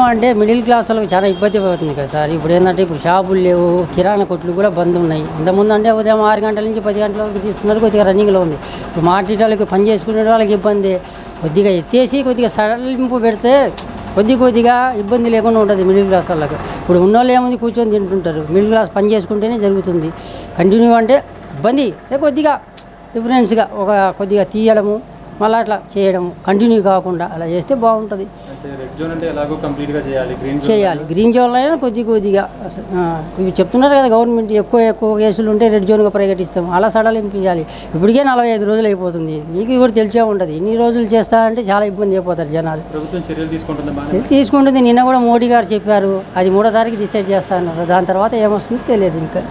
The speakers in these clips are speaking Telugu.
అంటే మిడిల్ క్లాస్ వాళ్ళకి చాలా ఇబ్బంది అవుతుంది కదా సార్. ఇప్పుడు ఏంటంటే ఇప్పుడు షాపులు లేవు, కిరాణా కొట్లు కూడా బంద్ ఉన్నాయి. ఇంతకుముందు అంటే ఉదయం 6 గంటల నుంచి 10 గంటల వరకు తీస్తున్నారు, కొద్దిగా రన్నింగ్లో ఉంది. ఇప్పుడు మార్కెట్ వాళ్ళకి పని చేసుకునే వాళ్ళకి ఇబ్బంది. కొద్దిగా ఎత్తేసి కొద్దిగా సడలింపు పెడితే కొద్దిగా ఇబ్బంది లేకుండా ఉంటుంది మిడిల్ క్లాస్ వాళ్ళకి. ఇప్పుడు ఉన్నోళ్ళు ఏముంది కూర్చొని తింటుంటారు. మిడిల్ క్లాస్ పని చేసుకుంటేనే జరుగుతుంది. కంటిన్యూ అంటే ఇబ్బంది కొద్దిగా డిఫరెన్స్గా కొద్దిగా తీయడము, మళ్ళీ అట్లా చేయడం కంటిన్యూ కాకుండా అలా చేస్తే బాగుంటుంది. చేయాలి. గ్రీన్ జోన్ అయినా కొద్దిగా ఇవి చెప్తున్నారు కదా గవర్నమెంట్, ఎక్కువ కేసులు ఉంటే రెడ్ జోన్గా ప్రకటిస్తాం. అలా సడలింపించాలి. ఇప్పటికే 45 రోజులు అయిపోతుంది. మీకు కూడా తెలిసే ఉంటుంది. ఇన్ని రోజులు చేస్తా అంటే చాలా ఇబ్బంది అయిపోతారు జనాలు. ప్రభుత్వం చర్యలు తీసుకుంటుంది. నిన్న కూడా మోడీ గారు చెప్పారు, అది 3వ తారీఖు డిసైడ్ చేస్తారన్నారు. దాని తర్వాత ఏమొస్తుందో తెలియదు. ఇంకా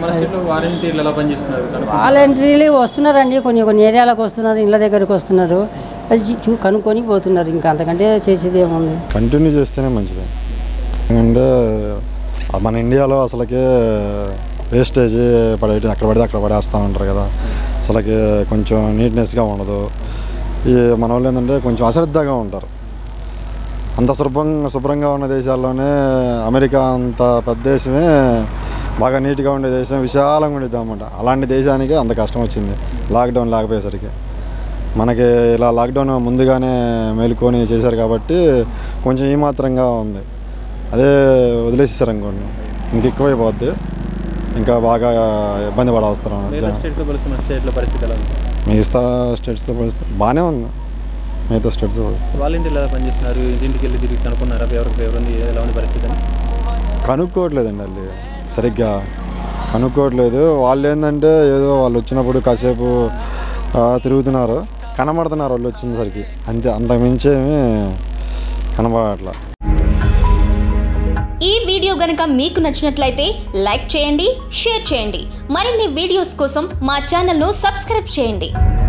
వాలంటీర్లు వస్తున్నారండి, కొన్ని ఏరియాలకు వస్తున్నారు, ఇళ్ళ దగ్గరకు వస్తున్నారు, అది కనుక్కొని పోతున్నారు. ఇంకా అంతకంటే చేసేది ఏముంది. కంటిన్యూ చేస్తేనే మంచిది. ఎందుకంటే మన ఇండియాలో అసలుకే వేస్టేజ్ అక్కడ పడేస్తూ ఉంటారు కదా. అసలుకి కొంచెం నీట్నెస్గా ఉండదు. ఈ మన వాళ్ళు ఏంటంటే కొంచెం అశ్రద్ధగా ఉంటారు. అంత శుభ్రంగా ఉన్న దేశాల్లోనే అమెరికా అంత పెద్ద దేశమే బాగా నీట్గా ఉండే దేశం, విశాలంగా ఉండేది అన్నమాట. అలాంటి దేశానికి అంత కష్టం వచ్చింది లాక్డౌన్ లేకపోయేసరికి. మనకి ఇలా లాక్డౌన్ ముందుగానే మేలుకొని చేశారు కాబట్టి కొంచెం ఈ మాత్రంగా ఉంది. అదే వదిలేసేసారు అనుకోండి ఇంకెక్కువైపోద్ది, ఇంకా బాగా ఇబ్బంది పడవస్తారు. మిగతా స్టేట్స్తో పోలిస్తే బాగానే ఉంది. మిగతా స్టేట్స్ వాలంటీర్లు ఎలా పనిచేస్తున్నారు? ఇంటికి వెళ్ళి తిరిగి కనుక్కున్నారా ఎవరు ఎలా ఉంది పరిస్థితి? కనుక్కోవట్లేదండి, వాళ్ళు సరిగ్గా కనుక్కోవట్లేదు. వాళ్ళు ఏంటంటే ఏదో వాళ్ళు వచ్చినప్పుడు కాసేపు తిరుగుతున్నారు, కనబడుతున్నారు వాళ్ళు వచ్చినసరికి, అంతే. అంతకుమించేమీ కనబడట్లా. ఈ వీడియో గనుక మీకు నచ్చినట్లయితే లైక్ చేయండి, షేర్ చేయండి. మరిన్ని వీడియోస్ కోసం మా ఛానల్ను సబ్స్క్రైబ్ చేయండి.